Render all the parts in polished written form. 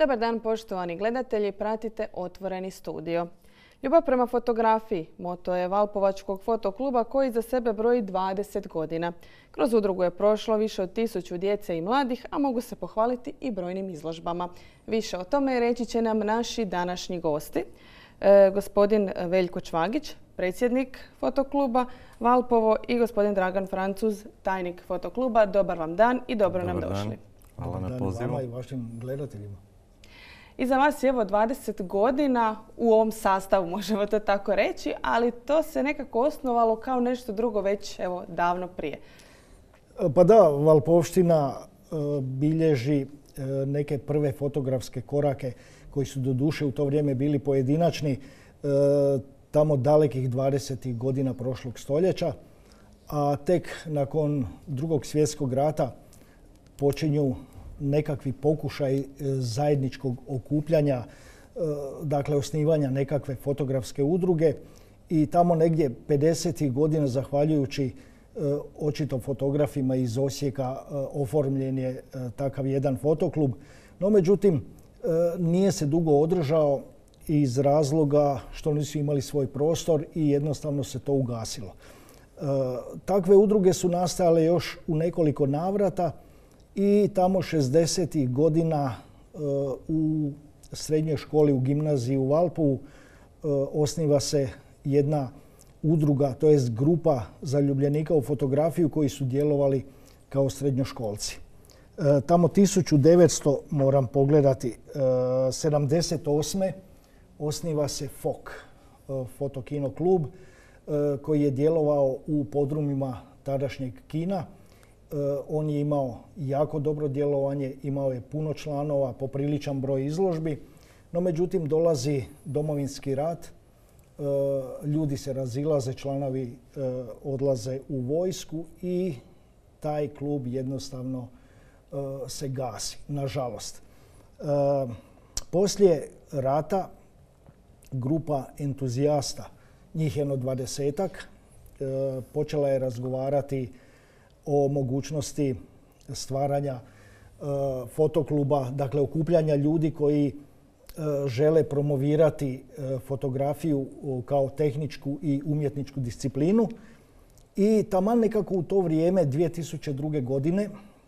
Dobar dan poštovani gledatelji, pratite Otvoreni studio. Ljubav prema fotografiji moto je Valpovačkog fotokluba koji za sebe broji 20 godina. Kroz udrugu je prošlo više od 1000 djece i mladih, a mogu se pohvaliti i brojnim izložbama. Više o tome reći će nam naši današnji gosti. Gospodin Veljko Čvagić, predsjednik fotokluba Valpovo, i gospodin Dragan Francuz, tajnik fotokluba. Dobar vam dan i dobro nam došli. Hvala na pozivu. Dobar dan vama i vašim gledateljima. Iza vas je evo 20 godina u ovom sastavu, možemo to tako reći, ali to se nekako osnovalo kao nešto drugo već evo davno prije. Pa da, Valpovština bilježi neke prve fotografske korake koji su doduše u to vrijeme bili pojedinačni, tamo dalekih 20. godina prošlog stoljeća, a tek nakon Drugog svjetskog rata počinju nekakvi pokušaj zajedničkog okupljanja, dakle osnivanja nekakve fotografske udruge, i tamo negdje 50. godina, zahvaljujući očito fotografima iz Osijeka, oformljen je takav jedan fotoklub. No međutim, nije se dugo održao iz razloga što nisu imali svoj prostor i jednostavno se to ugasilo. Takve udruge su nastajale još u nekoliko navrata i tamo 60. godina u srednjoj školi, u gimnaziji u Valpovu, osniva se jedna udruga, to jest grupa zaljubljenika u fotografiju koji su djelovali kao srednjoškolci. Tamo 1900, moram pogledati, 78. osniva se FOK, Fotokino klub, koji je djelovao u podrumima tadašnjeg kina. On je imao jako dobro djelovanje, imao je puno članova, popriličan broj izložbi, no međutim dolazi Domovinski rat, ljudi se razilaze, članovi odlaze u vojsku i taj klub jednostavno se gasi, nažalost. Poslije rata grupa entuzijasta, njih jedno 20-ak, počela je razgovarati o mogućnosti stvaranja fotokluba, dakle okupljanja ljudi koji žele promovirati fotografiju kao tehničku i umjetničku disciplinu. I taman nekako u to vrijeme, 2002. godine,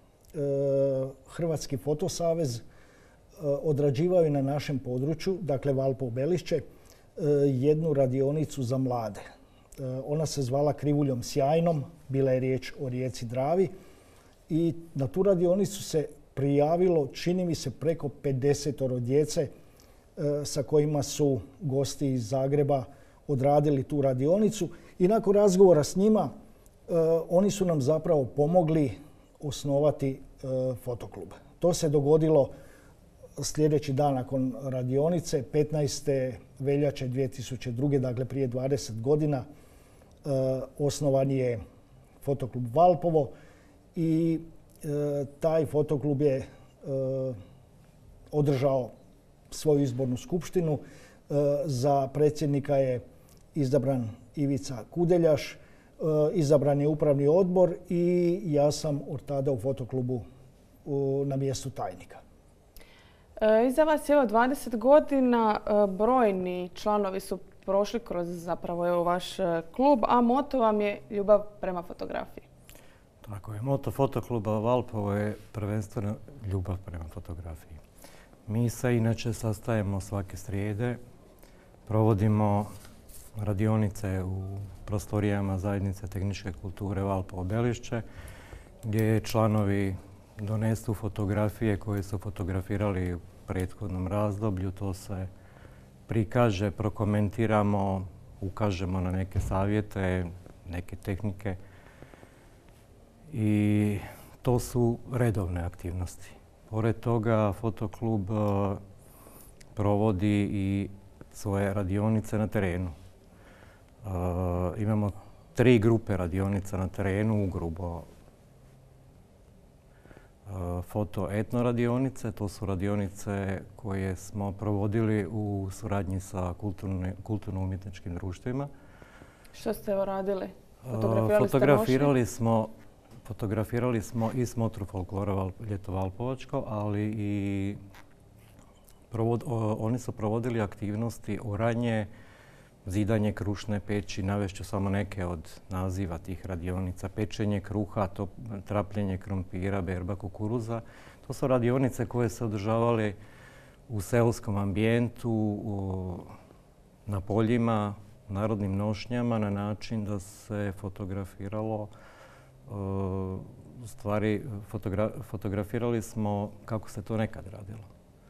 Hrvatski fotosavez odrađivao je na našem području, dakle Valpovo Belišće, jednu radionicu za mlade. Ona se zvala Krivuljom sjajnom, bila je riječ o rijeci Dravi, i na tu radionicu se prijavilo, čini mi se, preko 50 djece sa kojima su gosti iz Zagreba odradili tu radionicu, i nakon razgovora s njima oni su nam zapravo pomogli osnovati fotoklub. To se dogodilo sljedeći dan nakon radionice, 15. veljače 2002. dakle prije 20 godina, osnovan je fotoklub Valpovo i taj fotoklub je održao svoju izbornu skupštinu. Za predsjednika je izabran Ivica Kudeljaš, izabran je upravni odbor i ja sam od tada u fotoklubu na mjestu tajnika. Iza vas je evo 20 godina, brojni članovi su prošli kroz zapravo evo vaš klub, a moto vam je ljubav prema fotografiji. Tako je. Moto fotokluba Valpovo je prvenstveno ljubav prema fotografiji. Mi se inače sastajemo svake srijede, provodimo radionice u prostorijama Zajednice tehničke kulture Valpovo Belišće, gdje članovi donesu fotografije koje su fotografirali u prethodnom razdoblju. To se prikaže, prokomentiramo, ukažemo na neke savjete, neke tehnike, i to su redovne aktivnosti. Pored toga fotoklub provodi i svoje radionice na terenu. Imamo 3 grupe radionica na terenu, ugrubo fotoetno radionice. To su radionice koje smo provodili u suradnji sa kulturno-umjetničkim društvima. Što ste evo radili? Fotografirali smo i smotru folklora Ljeto Valpovačko, ali i Oni su provodili aktivnosti oranje, zidanje krušne peći, navešću samo neke od naziva tih radionica, pečenje kruha, trapljenje krompira, berba kukuruza. To su radionice koje se održavale u seoskom ambijentu, na poljima, narodnim nošnjama na način da se fotografiralo, u stvari fotografirali smo kako se to nekad radilo.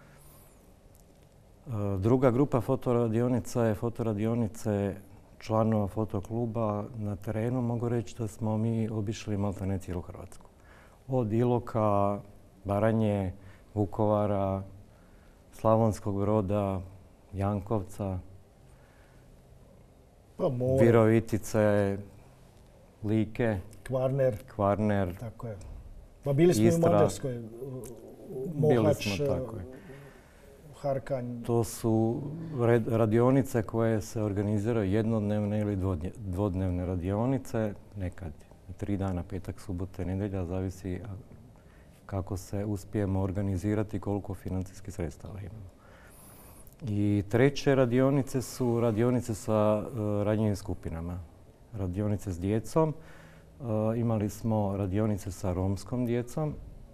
Druga grupa fotoradionica je fotoradionice članova fotokluba na terenu. Mogu reći da smo mi obišli maltene cijelu Hrvatsku. Od Iloka, Baranje, Vukovara, Slavonskog Broda, Jankovca, Virovitice, Like, Kvarner, tako je. Pa bili smo Istra, i u Mađarskoj, Mohač, Harkanj. To su radionice koje se organiziraju jednodnevne ili dvodnevne radionice, nekad 3 dana, petak, subota, nedjelja, zavisi kako se uspijemo organizirati, koliko financijskih sredstava imamo. I treće radionice su radionice sa ranjivim skupinama. Radionice s djecom. Imali smo radionice sa romskom djecom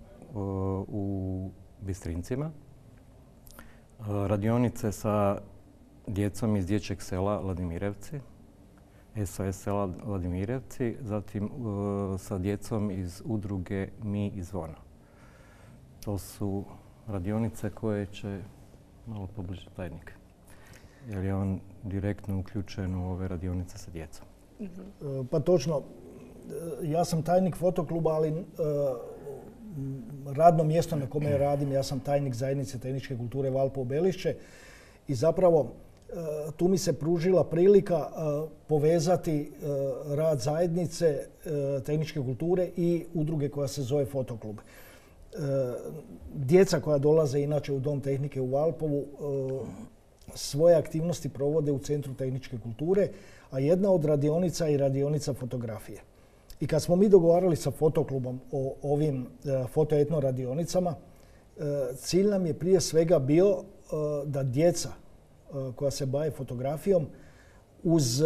u Bistrincima. Radionice sa djecom iz dječjeg sela Vladimirevci, SOS sela Vladimirevci, zatim sa djecom iz udruge Mi i Zvono. To su radionice koje će malo pobliže tajnik, jer je on direktno uključen u ove radionice sa djecom. Pa točno, ja sam tajnik fotokluba, ali radno mjesto na kome radim, ja sam tajnik zajednice tehničke kulture Valpovo Belišće i zapravo tu mi se pružila prilika povezati rad zajednice tehničke kulture i udruge koja se zove Fotoklub. Djeca koja dolaze inače u Dom tehnike u Valpovu svoje aktivnosti provode u Centru tehničke kulture, a jedna od radionica je radionica fotografije. I kad smo mi dogovarali sa Fotoklubom o ovim fotoetno radionicama, cilj nam je prije svega bio da djeca koja se bave fotografijom uz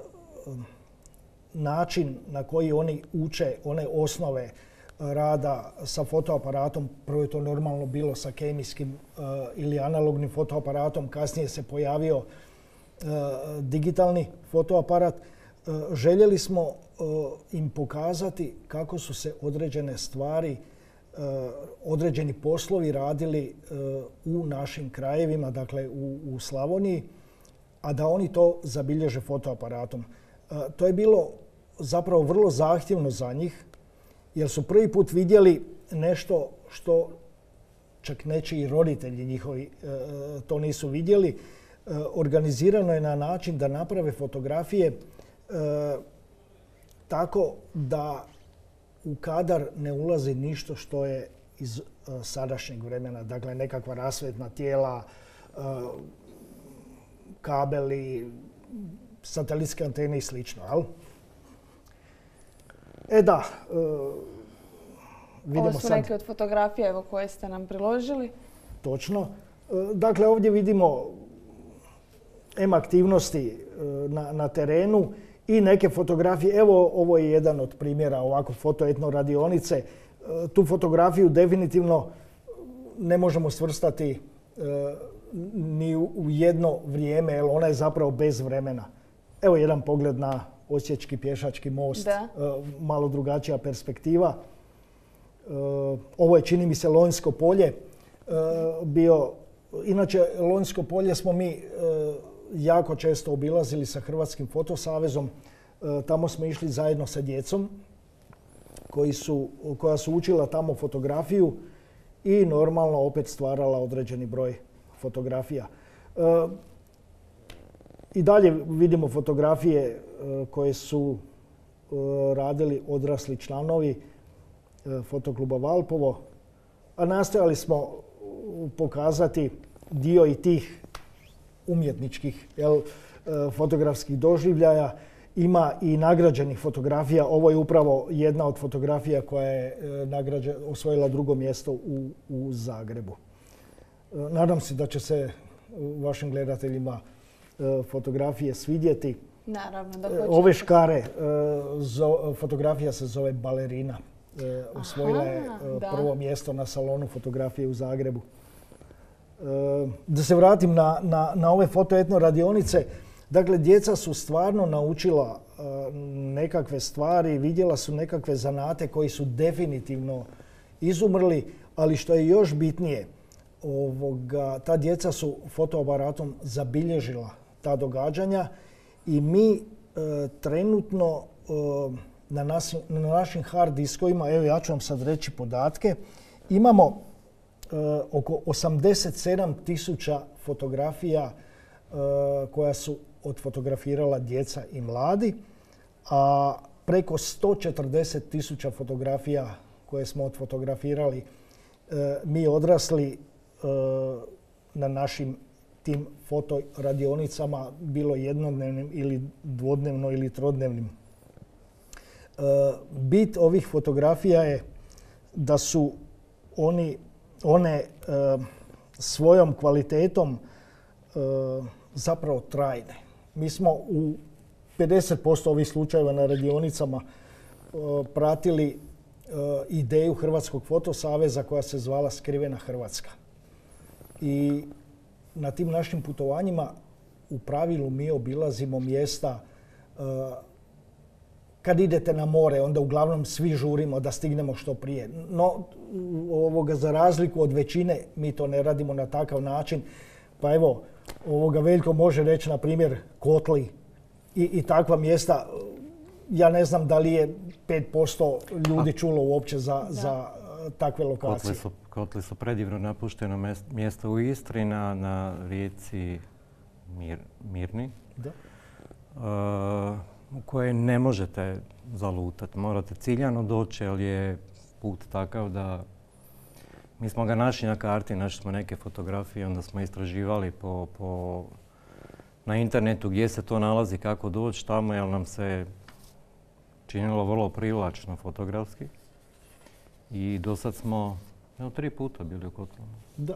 način na koji oni uče one osnove rada sa fotoaparatom, prvo je to normalno bilo sa kemijskim ili analognim fotoaparatom, kasnije se pojavio digitalni fotoaparat. Željeli smo im pokazati kako su se određene stvari, određeni poslovi radili u našim krajevima, dakle u Slavoniji, a da oni to zabilježe fotoaparatom. To je bilo zapravo vrlo zahtjevno za njih, jer su prvi put vidjeli nešto što čak nečiji roditelji njihovi to nisu vidjeli. Organizirano je na način da naprave fotografije tako da u kadar ne ulazi ništa što je iz sadašnjeg vremena. Dakle, nekakva rasvjetna tijela, kabeli, satelitske antene i slično. Da, vidimo sad. Ovo su neke od fotografija evo, koje ste nam priložili. Točno. Dakle, ovdje vidimo aktivnosti na terenu i neke fotografije. Evo, ovo je jedan od primjera ovako fotoetno radionice. Tu fotografiju definitivno ne možemo svrstati ni u jedno vrijeme, jer ona je zapravo bez vremena. Evo jedan pogled na Osječki pješački most, malo drugačija perspektiva. Ovo je, čini mi se, Lonjsko polje bio. Inače, Lonjsko polje smo mi jako često obilazili sa Hrvatskim fotosavezom. Tamo smo išli zajedno sa djecom koja su učila tamo fotografiju i normalno opet stvarala određeni broj fotografija. I dalje vidimo fotografije koje su radili odrasli članovi Fotokluba Valpovo, a nastojali smo pokazati dio i tih umjetničkih fotografskih doživljaja. Ima i nagrađenih fotografija. Ovo je upravo jedna od fotografija koja je osvojila drugo mjesto u Zagrebu. Nadam se da će se vašim gledateljima fotografije svidjeti. Naravno da hoće. Ove škare, fotografija se zove Balerina. Osvojila je prvo mjesto na salonu fotografije u Zagrebu. Da se vratim na ove fotoetno radionice. Dakle, djeca su stvarno naučila nekakve stvari, vidjela su nekakve zanate koji su definitivno izumrli, ali što je još bitnije, ta djeca su fotoaparatom zabilježila ta događanja i mi trenutno na našim hard diskovima, evo ja ću vam sad reći podatke, imamo oko 87.000 fotografija koja su odfotografirala djeca i mladi, a preko 140.000 fotografija koje smo odfotografirali mi odrasli na našim tim fotoradionicama, bilo jednodnevnim ili dvodnevno ili trodnevnim. Bit ovih fotografija je da su one svojom kvalitetom zapravo trajne. Mi smo u 50% ovih slučajeva na radionicama pratili ideju Hrvatskog fotosaveza koja se zvala Skrivena Hrvatska. I na tim našim putovanjima u pravilu mi obilazimo mjesta. Kad idete na more, onda uglavnom svi žurimo da stignemo što prije. No, za razliku od većine, mi to ne radimo na takav način. Pa evo, Veljko može reći, na primjer, Kotli i takva mjesta. Ja ne znam da li je 5% ljudi čulo uopće za takve lokacije. Kotli su predivno napušteno mjesto u Istri na rijeci Mirni. Da. U koje ne možete zalutati. Morate ciljano doći, jer je put takav da... Mi smo ga našli na karti, našli smo neke fotografije, onda smo istraživali na internetu gdje se to nalazi, kako doći tamo, jer nam se činilo vrlo privlačno fotografski. I do sad smo 3 puta bili u Kotlama. Da.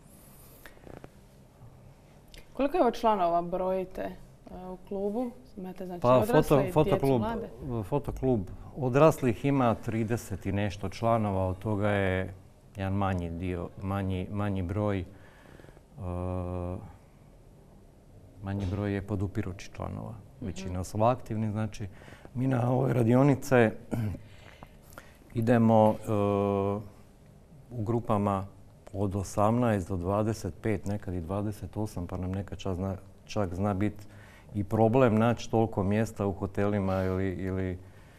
Koliko je članova brojite u klubu? Imate znači odrasle i djecu mlade? Fotoklub odraslih ima 30 i nešto članova, od toga je jedan manji broj. Manji broj je podupirući članova. Većina su aktivni, znači mi na ove radionice idemo u grupama od 18 do 25, nekad i 28, pa nam nekad čak zna biti i problem naći toliko mjesta u hotelima ili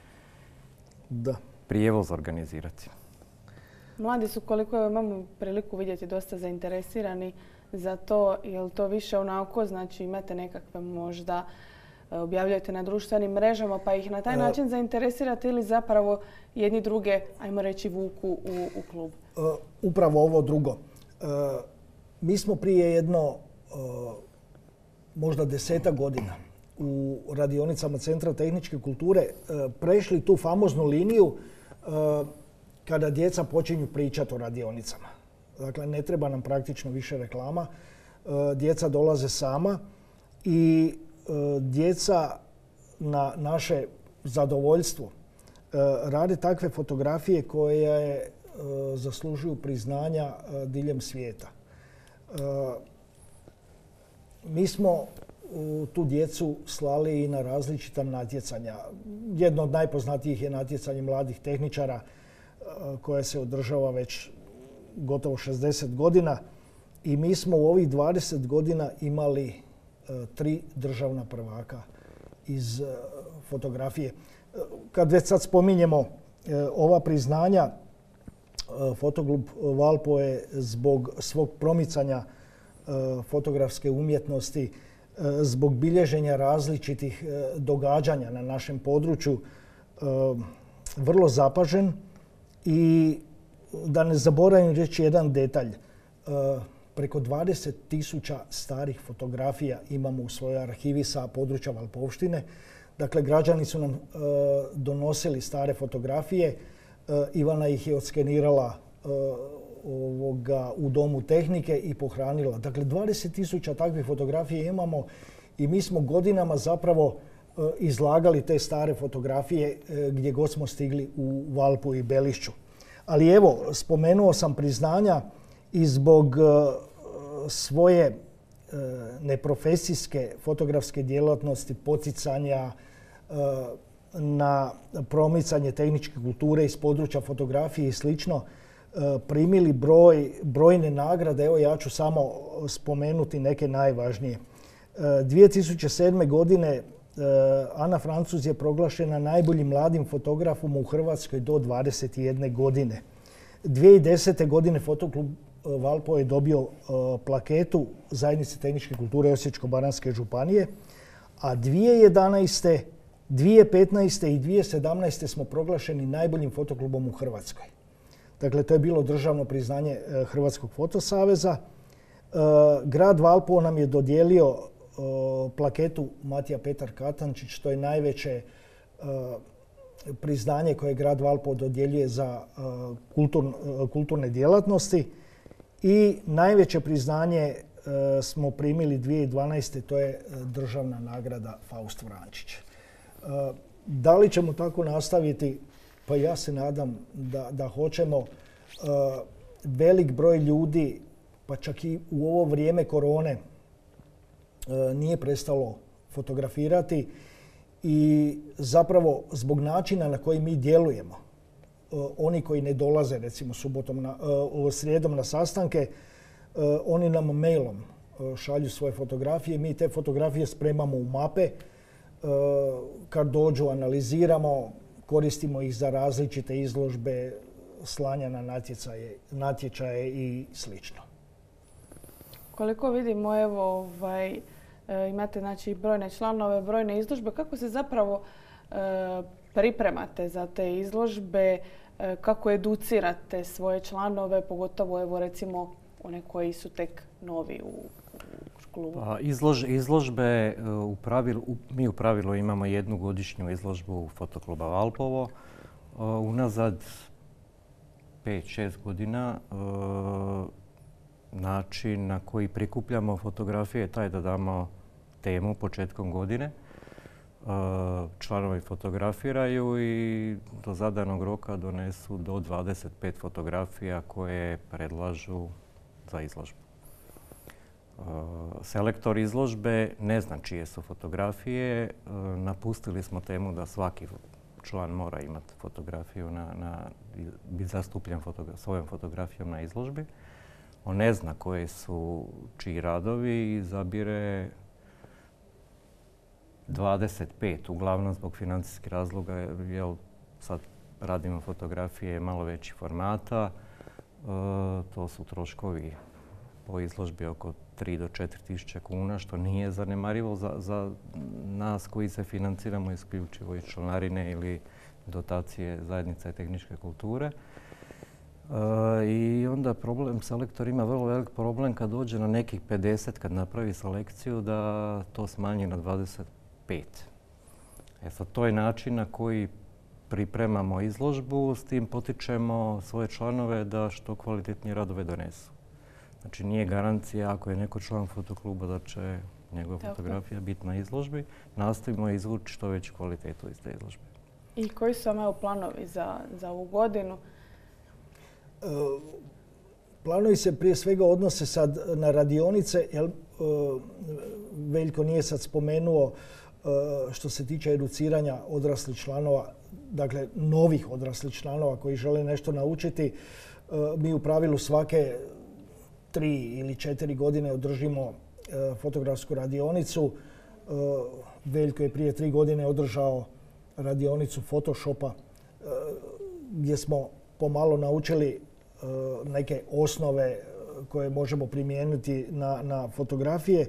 prijevoz organizirati. Mladi su, koliko imamo priliku vidjeti, dosta zainteresirani za to. Je li to više onako, znači imate nekakve možda, objavljujete na društvenim mrežama pa ih na taj način zainteresirate ili zapravo jedni druge, ajmo reći, vuku u klub? Upravo ovo drugo. Mi smo prije jedno možda 10 godina u radionicama Centra tehničke kulture prešli tu famoznu liniju kada djeca počinju pričati o radionicama. Dakle, ne treba nam praktično više reklama. Djeca dolaze sama i djeca na naše zadovoljstvo rade takve fotografije koje zaslužuju priznanja diljem svijeta. Mi smo tu djecu slali i na različita natjecanja. Jedno od najpoznatijih je natjecanje mladih tehničara koje se održava već gotovo 60 godina i mi smo u ovih 20 godina imali 3 državna prvaka iz fotografije. Kad već sad spominjemo ova priznanja, Fotoklub Valpovo zbog svog promicanja fotografske umjetnosti, zbog bilježenja različitih događanja na našem području vrlo zapažen. I da ne zaboravim reći jedan detalj. Preko 20.000 starih fotografija imamo u svojoj arhivi sa područja Valpovštine. Dakle, građani su nam donosili stare fotografije. Ivana ih je odskenirala u Domu tehnike i pohranila. Dakle, 20.000 takvih fotografija imamo i mi smo godinama zapravo izlagali te stare fotografije gdje god smo stigli u Valpovu i Belišću. Ali evo, spomenuo sam priznanja i zbog svoje neprofesijske fotografske djelatnosti, poticanja na promicanje tehničke kulture iz područja fotografije i slično, primili brojne nagrade. Evo, ja ću samo spomenuti neke najvažnije. 2007. godine Ana Francuz je proglašena najboljim mladim fotografom u Hrvatskoj do 21 godine. 2010. godine Fotoklub Valpovo je dobio plaketu Zajednice tehničke kulture Osječko-baranjske županije, a 2011., 2015. i 2017. smo proglašeni najboljim fotoklubom u Hrvatskoj. Dakle, to je bilo državno priznanje Hrvatskog fotosaveza. Grad Valpovo nam je dodijelio plaketu Matija Petar Katančić, to je najveće priznanje koje grad Valpovo dodjeljuje za kulturne djelatnosti. I najveće priznanje smo primili 2012. to je državna nagrada Faust Vrančić. Da li ćemo tako nastaviti? Pa ja se nadam da hoćemo. Velik broj ljudi, pa čak i u ovo vrijeme korone, nije prestalo fotografirati i zapravo zbog načina na koji mi djelujemo, oni koji ne dolaze recimo srijedom na sastanke, oni nam mailom šalju svoje fotografije. Mi te fotografije spremamo u mape. Kad dođu, analiziramo, koristimo ih za različite izložbe, slanja na natječaje i slično. Koliko vidimo, evo, imate znači brojne članove, brojne izložbe. Kako se zapravo pripremate za te izložbe? Kako educirate svoje članove, pogotovo evo recimo one koji su tek novi u klubu? Izložbe, mi u pravilu imamo jednu godišnju izložbu Fotokluba Valpovo. Unazad 5-6 godina način na koji prikupljamo fotografije je taj da damo temu početkom godine. Članovi fotografiraju i do zadanog roka donesu do 25 fotografija koje predlažu za izložbu. Selektor izložbe ne zna čije su fotografije. Napustili smo temu da svaki član mora imati fotografiju, biti zastupljen svojom fotografijom na izložbi. On ne zna koje su čiji radovi i izabire 25, uglavnom zbog financijskih razloga, jer sad radimo fotografije malo većih formata. To su troškovi po izložbi oko 3 do 4 tisuće kuna, što nije zanemarivo za nas koji se financiramo isključivo iz članarine ili dotacije Zajednice tehničke kulture. I onda selektor ima vrlo velik problem kad dođe na nekih 50, kad napravi selekciju, da to smanji na 25. Sad, to je način na koji pripremamo izložbu, s tim potičemo svoje članove da što kvalitetnije radove donesu. Znači, nije garancija ako je neko član fotokluba da će njegova fotografija biti na izložbi. Nastojimo izvući što veću kvalitetu iz te izložbe. I koji su vam planovi za ovu godinu? Planovi se prije svega odnose sad na radionice. Veljko nije sad spomenuo što se tiče educiranja odraslih članova, dakle novih odraslih članova koji žele nešto naučiti. Mi u pravilu svake 3 ili 4 godine održimo fotografsku radionicu. Veljko je prije 3 godine održao radionicu Photoshopa gdje smo pomalo naučili neke osnove koje možemo primijeniti na fotografije.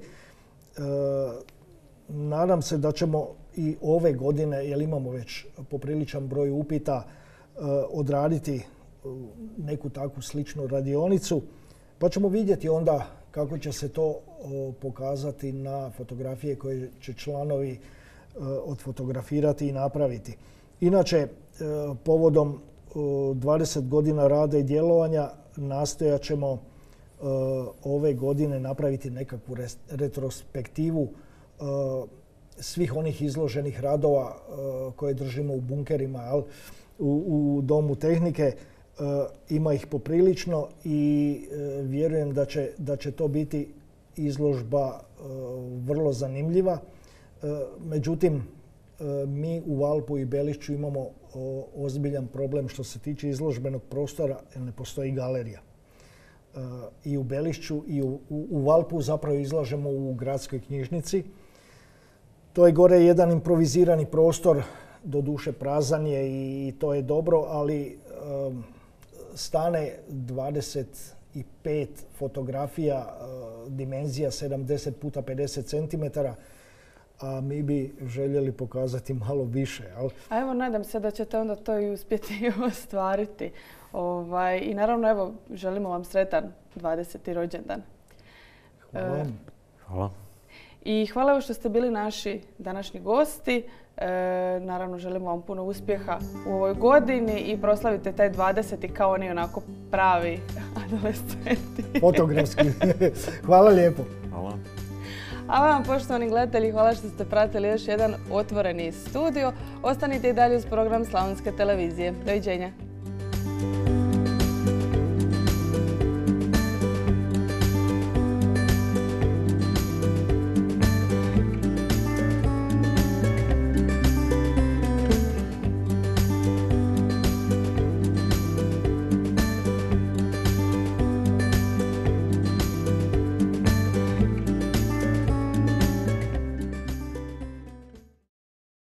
Nadam se da ćemo i ove godine, jer imamo već popriličan broj upita, odraditi neku takvu sličnu radionicu. Pa ćemo vidjeti onda kako će se to pokazati na fotografije koje će članovi odfotografirati i napraviti. Inače, povodom 20 godina rada i djelovanja nastojat ćemo ove godine napraviti nekakvu retrospektivu svih onih izloženih radova koje držimo u bunkerima, u Domu tehnike. Ima ih poprilično i vjerujem da će to biti izložba vrlo zanimljiva. Međutim, mi u Valpovu i Belišću imamo ozbiljan problem što se tiče izložbenog prostora jer ne postoji galerija. I u Belišću i u Valpovu zapravo izlažemo u gradskoj knjižnici. To je gore jedan improvizirani prostor, doduše prazan je i to je dobro, ali stane 25 fotografija, dimenzija 70 x 50 cm, a mi bi željeli pokazati malo više. A evo, nadam se da ćete onda to i uspjeti ostvariti. I naravno, evo, želimo vam sretan 20. rođendan. Hvala. Hvala. I hvala vam što ste bili naši današnji gosti. Naravno, želimo vam puno uspjeha u ovoj godini i proslavite taj 20. kao oni onako pravi adolescenti. Fotografski. Hvala lijepo. Hvala. A vam, poštovani gledatelji, hvala što ste pratili još jedan otvoreni studio. Ostanite i dalje uz program Slavonske televizije. Doviđenja.